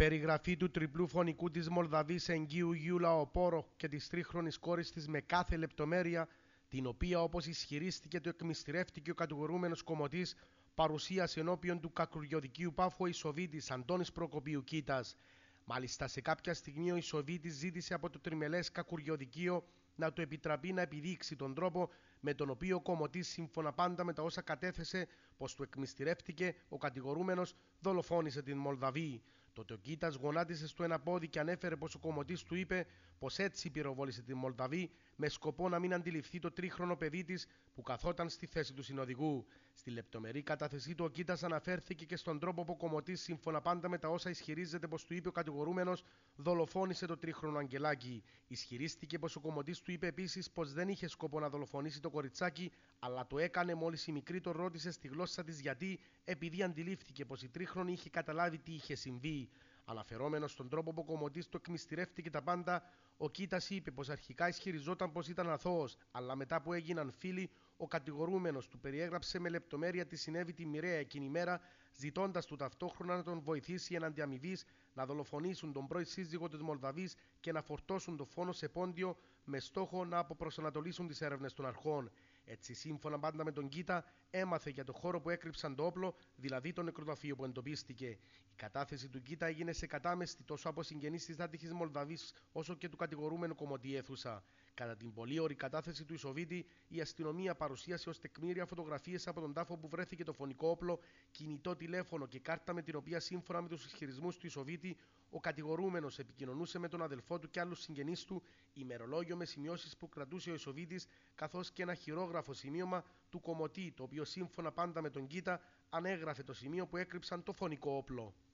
περιγραφή του τριπλού φωνικού της Μολδαβής εγγύου γιου Λαοπόρο και της τρίχρονης κόρης της με κάθε λεπτομέρεια, την οποία, όπως ισχυρίστηκε, το εκμυστηρεύτηκε ο κατηγορούμενος κομμωτής, παρουσίασε ενώπιον του κακουριωδικίου πάφου ο Ισοβίτης Αντώνης Προκοπίου Κίτας. Μάλιστα, σε κάποια στιγμή ο Ισοβίτης ζήτησε από το τριμελές κακουριωδικείο να του επιτραπεί να επιδείξει τον τρόπο με τον οποίο ο κομμωτής, σύμφωνα πάντα με τα όσα κατέθεσε πως του εκμυστηρεύτηκε, ο κατηγορούμενος δολοφόνησε την Μολδαβή. Τότε ο Κίτας γονάτισε στο ένα πόδι και ανέφερε πως ο κομμωτής του είπε πως έτσι πυροβόλησε την Μολδαβή με σκοπό να μην αντιληφθεί το τρίχρονο παιδί της που καθόταν στη θέση του συνοδηγού. Στη λεπτομερή κατάθεσή του ο Κίτας αναφέρθηκε και στον τρόπο που ο κομμωτής, σύμφωνα πάντα με τα όσα ισχυρίζεται πως του είπε ο κατηγορούμενος, δολοφόνησε το τρίχρονο αγγελάκι. Ισχυρίστηκε πως ο κομμωτής του είπε επίσης πως δεν είχε σκοπό να δολοφονήσει το κοριτσάκι, αλλά το έκανε μόλις η μικρή τον ρώτησε στη γλώσσα της γιατί, επειδή αντιλήφθηκε πως η τρίχρονη είχε καταλάβει τι είχε συμβεί. Αναφερόμενος στον τρόπο που ο κομμωτής του εκμυστηρεύτηκε τα πάντα, ο Κίτας είπε πως αρχικά ισχυριζόταν πως ήταν αθώος, αλλά μετά που έγιναν φίλοι, ο κατηγορούμενος του περιέγραψε με λεπτομέρεια τι συνέβη τη μοιραία εκείνη μέρα, ζητώντας του ταυτόχρονα να τον βοηθήσει εν αντιαμοιβής να δολοφονήσουν τον πρώην σύζυγο της Μολδαβής και να φορτώσουν το φόνο σε πόντιο με στόχο να αποπροσανατολίσουν τις έρευνες των αρχών. Έτσι, σύμφωνα πάντα με τον Κίτα, έμαθε για το χώρο που έκρυψαν το όπλο, δηλαδή το νεκροταφείο που εντοπίστηκε. Η κατάθεση του Κίτα έγινε σε κατάμεστη τόσο από συγγενείς της άτυχης Μολδαβής όσο και του κατηγορούμενου κομμωτή αίθουσα. Κατά την πολύωρη κατάθεση του Ισοβίτη, η αστυνομία παρουσίασε ως τεκμήρια φωτογραφίες από τον τάφο που βρέθηκε το φωνικό όπλο, κινητό τηλέφωνο και κάρτα με την οποία, σύμφωνα με τους ισχυρισμούς του Ισοβίτη, ο κατηγορούμενος επικοινωνούσε με τον αδελφό του και άλλους συγγενείς του, ημερολόγιο με σημειώσεις που κρατούσε ο Ισοβίτης, καθώς και ένα χειρόγραφο σημείωμα του κομμωτή, το οποίο, σύμφωνα πάντα με τον Κίτα, ανέγραφε το σημείο που έκρυψαν το φωνικό όπλο.